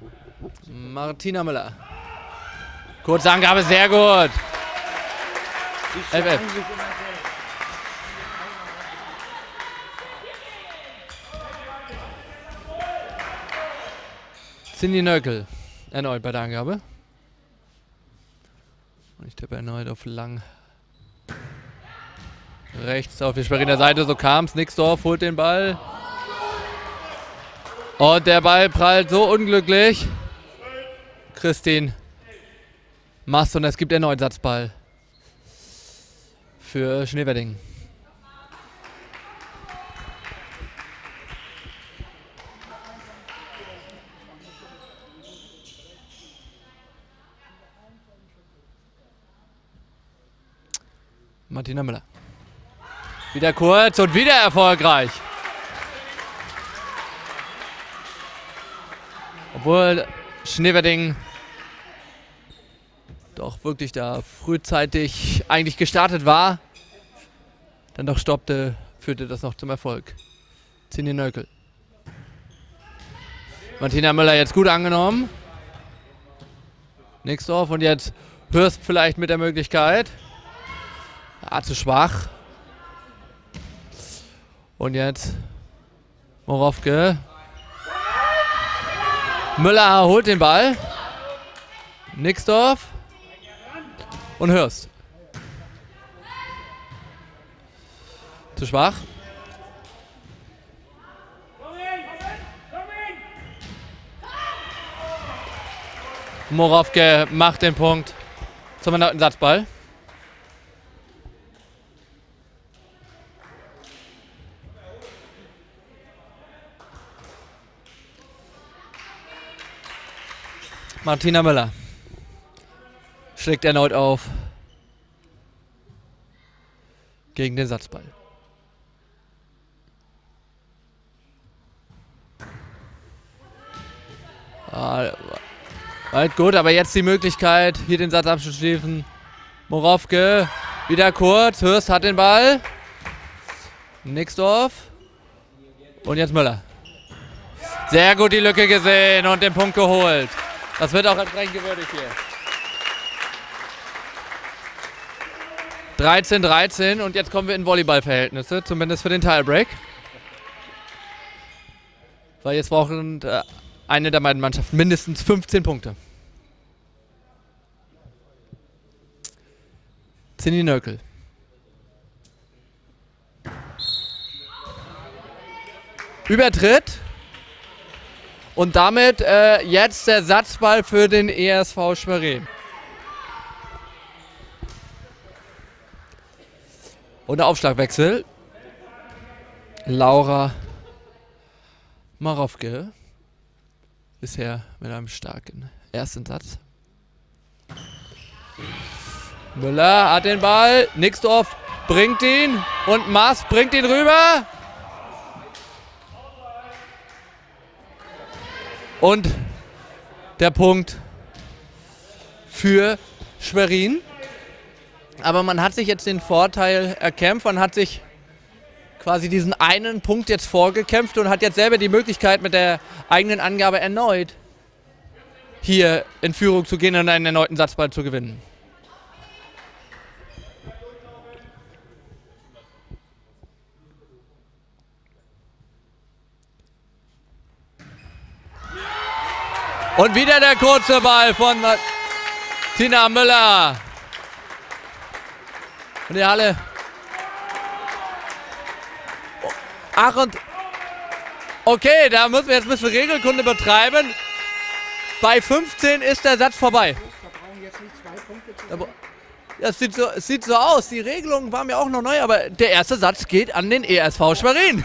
Martina Müller. Kurze Angabe, sehr gut. 11. Cindy Nöckel erneut bei der Angabe. Und ich tippe erneut auf lang. Rechts auf die Schweriner Seite, so kam es. Nixdorf holt den Ball. Und der Ball prallt so unglücklich. Christine Mast und es gibt erneut Satzball für Schneewedding. Martina Müller. Wieder kurz und wieder erfolgreich. Obwohl Schneewedding doch wirklich da frühzeitig eigentlich gestartet war, dann doch stoppte, führte das noch zum Erfolg. Cindy Nöckel. Martina Müller jetzt gut angenommen. Nixdorf und jetzt Hürst vielleicht mit der Möglichkeit. Zu schwach. Und jetzt Morowke. Müller holt den Ball. Nixdorf. Und Hürst. Zu schwach. Morowke macht den Punkt zum erneuten Satzball. Martina Müller schlägt erneut auf gegen den Satzball. Weit gut, aber jetzt die Möglichkeit, hier den Satz abzuschließen. Morowke wieder kurz. Hürst hat den Ball. Nixdorf. Und jetzt Müller. Sehr gut die Lücke gesehen und den Punkt geholt. Das wird auch entsprechend gewürdigt hier. 13:13 und jetzt kommen wir in Volleyballverhältnisse, zumindest für den Tiebreak. Weil jetzt brauchen eine der beiden Mannschaften mindestens 15 Punkte. Cindy Nöckel. Übertritt. Und damit jetzt der Satzball für den ESV Schwerin. Und der Aufschlagwechsel. Laura Morowke. Bisher mit einem starken ersten Satz. Müller hat den Ball. Nixdorf bringt ihn. Und Maas bringt ihn rüber. Und der Punkt für Schwerin. Aber man hat sich jetzt den Vorteil erkämpft. Man hat sich quasi diesen einen Punkt jetzt vorgekämpft und hat jetzt selber die Möglichkeit, mit der eigenen Angabe erneut hier in Führung zu gehen und einen erneuten Satzball zu gewinnen. Und wieder der kurze Ball von Tina Müller. Und die Halle. Ach und... Okay, da müssen wir jetzt ein bisschen Regelkunde betreiben. Bei 15 ist der Satz vorbei. Das sieht so aus. Die Regelung war mir auch noch neu, aber der erste Satz geht an den ESV Schwerin.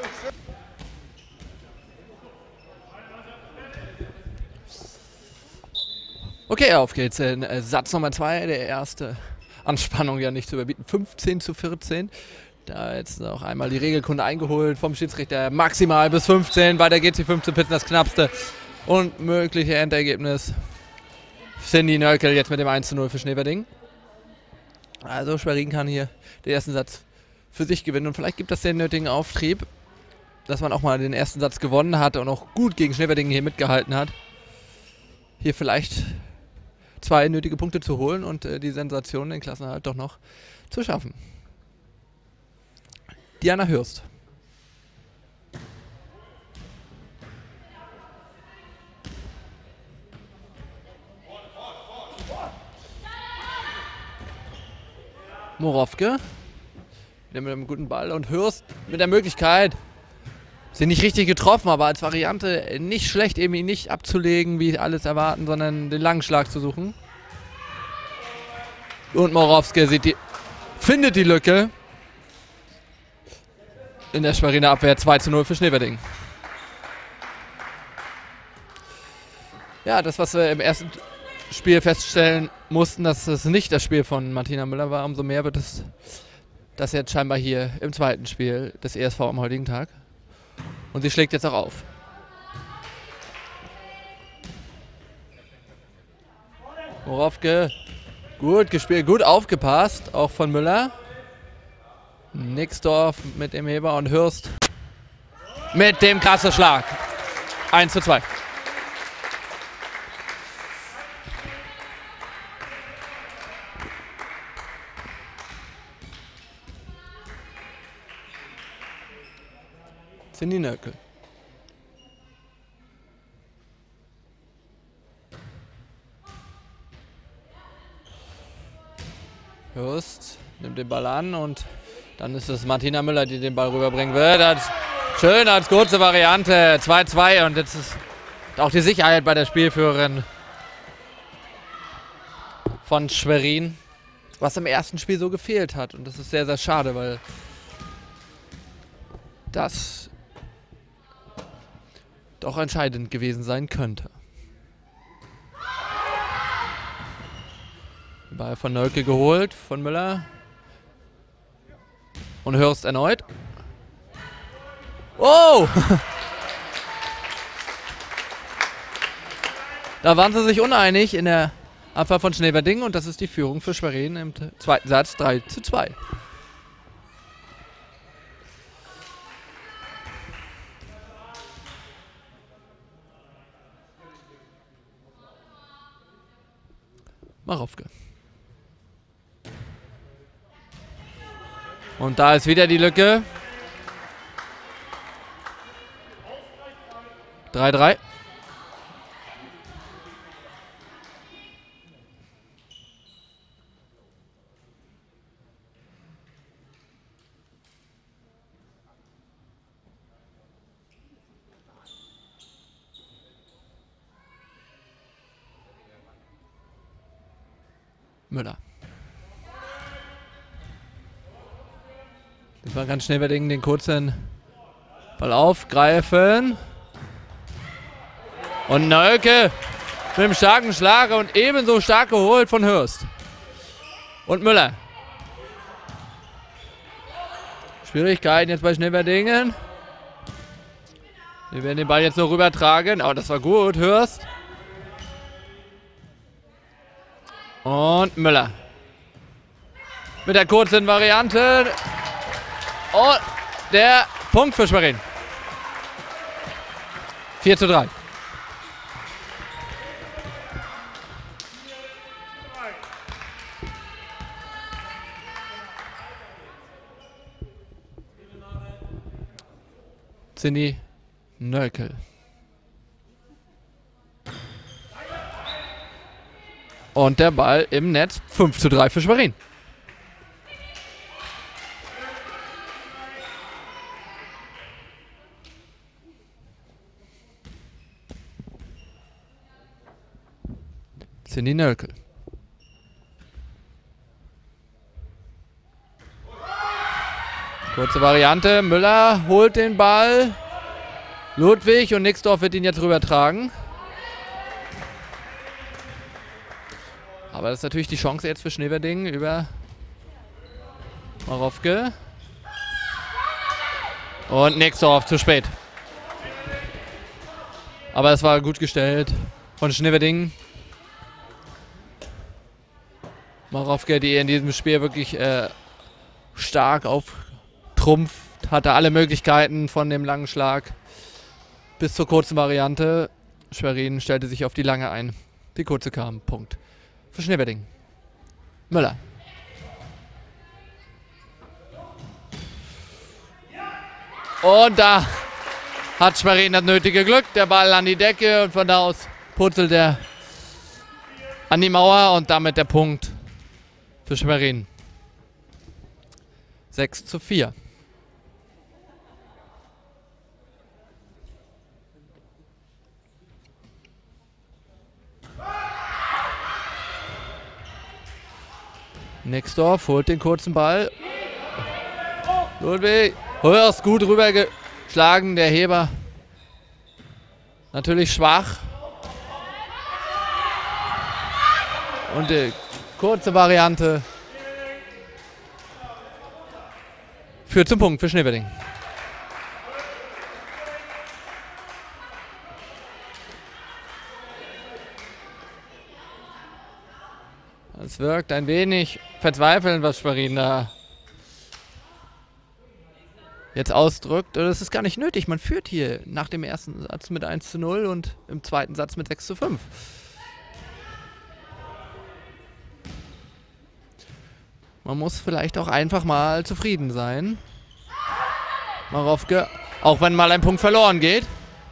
Okay, auf geht's in Satz Nummer 2, der erste. Anspannung ja nicht zu überbieten. 15:14. Da jetzt noch einmal die Regelkunde eingeholt vom Schiedsrichter. Maximal bis 15. Weiter geht's, die 15 Pitten, das knappste und mögliche Endergebnis. Cindy Nöckel jetzt mit dem 1:0 für Schneewedding. Also Schwerin kann hier den ersten Satz für sich gewinnen. Und vielleicht gibt das den nötigen Auftrieb, dass man auch mal den ersten Satz gewonnen hat und auch gut gegen Schneewedding hier mitgehalten hat. hier vielleicht 2 nötige Punkte zu holen und die Sensation, den Klassenerhalt doch noch zu schaffen. Diana Hürst. Morowke. Wieder mit einem guten Ball und Hürst mit der Möglichkeit. Sie nicht richtig getroffen, aber als Variante nicht schlecht, eben ihn nicht abzulegen, wie alles erwarten, sondern den langen Schlag zu suchen. Und Morowke findet die Lücke. In der Schweriner Abwehr 2:0 für Schneverding. Ja, das, was wir im ersten Spiel feststellen mussten, dass es nicht das Spiel von Martina Müller war, umso mehr wird es das jetzt scheinbar hier im zweiten Spiel des ESV am heutigen Tag. Und sie schlägt jetzt auch auf. Morowke, gut gespielt, gut aufgepasst, auch von Müller. Nixdorf mit dem Heber und Hürst mit dem Kasseschlag. 1:2. Cindy Nölkel. Hürst nimmt den Ball an und dann ist es Martina Müller, die den Ball rüberbringen wird. Schön als kurze Variante. 2:2 und jetzt ist auch die Sicherheit bei der Spielführerin von Schwerin, was im ersten Spiel so gefehlt hat. Und das ist sehr, sehr schade, weil das doch entscheidend gewesen sein könnte. Ball von Nölke geholt, von Müller. Und Hürst erneut. Oh! Da waren sie sich uneinig in der Abwehr von Schneverding und das ist die Führung für Schwerin im zweiten Satz 3:2. Marowke. Und da ist wieder die Lücke. 3:3. Müller. Das war ganz schnell den kurzen Ball aufgreifen. Und Nölke mit einem starken Schlag und ebenso stark geholt von Hürst. Und Müller. Schwierigkeiten jetzt bei Schneverdingen. Wir werden den Ball jetzt noch rübertragen. Aber das war gut, Hürst. Und Müller. Mit der kurzen Variante. Und der Punkt für Schwerin. 4:3. Cindy Nölkel. Und der Ball im Netz. 5:3 für Schwerin. Cindy Nölkel. Kurze Variante. Müller holt den Ball. Ludwig und Nixdorf wird ihn jetzt rübertragen. Aber das ist natürlich die Chance jetzt für Schneverding über Marowke. Und Nixdorf zu spät. Aber es war gut gestellt von Schneverding. Marowke, die in diesem Spiel wirklich stark auftrumpft, hatte alle Möglichkeiten von dem langen Schlag bis zur kurzen Variante. Schwerin stellte sich auf die lange ein. Die kurze kam. Punkt. Für Schneewedding. Müller. Und da hat Schwerin das nötige Glück. Der Ball an die Decke und von da aus purzelt er an die Mauer und damit der Punkt für Schwerin. 6:4. Nixdorf holt den kurzen Ball. Ludwig, Hörs gut rübergeschlagen, der Heber natürlich schwach. Und die kurze Variante führt zum Punkt für Schneewedding. Es wirkt ein wenig verzweifelnd, was Schwerin da jetzt ausdrückt. Und es ist gar nicht nötig. Man führt hier nach dem ersten Satz mit 1:0 und im zweiten Satz mit 6:5. Man muss vielleicht auch einfach mal zufrieden sein. Marowke, auch wenn mal ein Punkt verloren geht.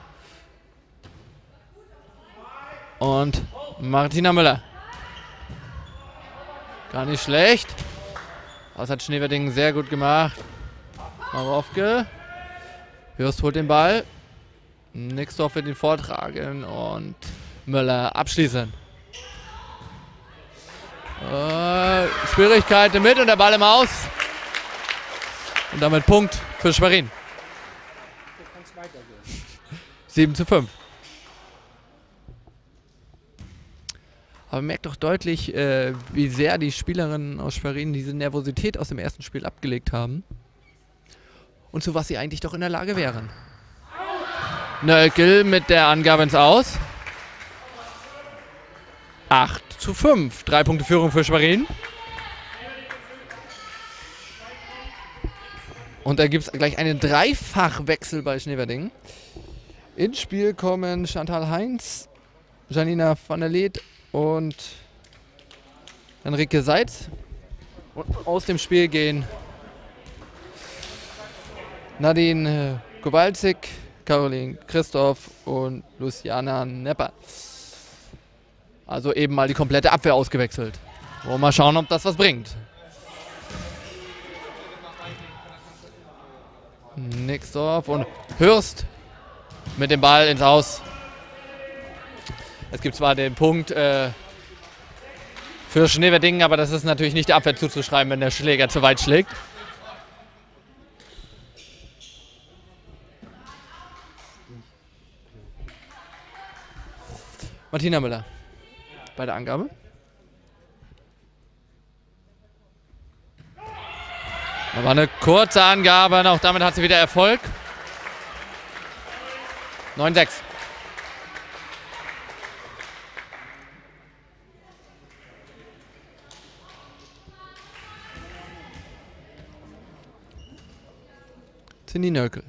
Und Martina Müller. Gar nicht schlecht. Das hat Schneewedding sehr gut gemacht. Marowke. Hürst holt den Ball. Nixdorf wird ihn vortragen und Müller abschließen. Schwierigkeiten mit und der Ball im Aus. Und damit Punkt für Schwerin. 7:5. Aber man merkt doch deutlich, wie sehr die Spielerinnen aus Schwerin diese Nervosität aus dem ersten Spiel abgelegt haben. Und zu was sie eigentlich doch in der Lage wären. Nölkel mit der Angabe ins Aus. 8:5. 3 Punkte Führung für Schwerin. Und da gibt es gleich einen Dreifachwechsel bei Schneewedding. Ins Spiel kommen Chantal Heinz, Janina van der Leet und Henrike Seitz. Und aus dem Spiel gehen Nadine Kowalczyk, Caroline Christoph und Luciana Nepper. Also eben mal die komplette Abwehr ausgewechselt. Wollen wir mal schauen, ob das was bringt. Nixdorf und Hürst mit dem Ball ins Aus. Es gibt zwar den Punkt für Schneewedding, aber das ist natürlich nicht der Abwehr zuzuschreiben, wenn der Schläger zu weit schlägt. Martina Müller bei der Angabe. Da war eine kurze Angabe, auch damit hat sie wieder Erfolg. 9:6. Cindy Nölkel.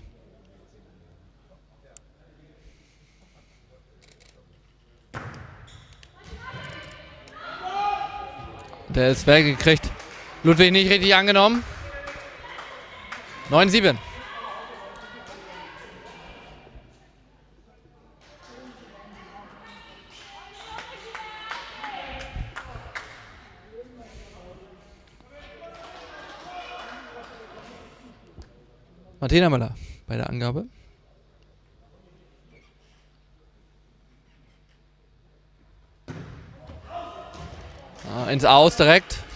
Der ist weggekriegt. Ludwig nicht richtig angenommen. 9:7. Martina Müller bei der Angabe. Ins Aus direkt.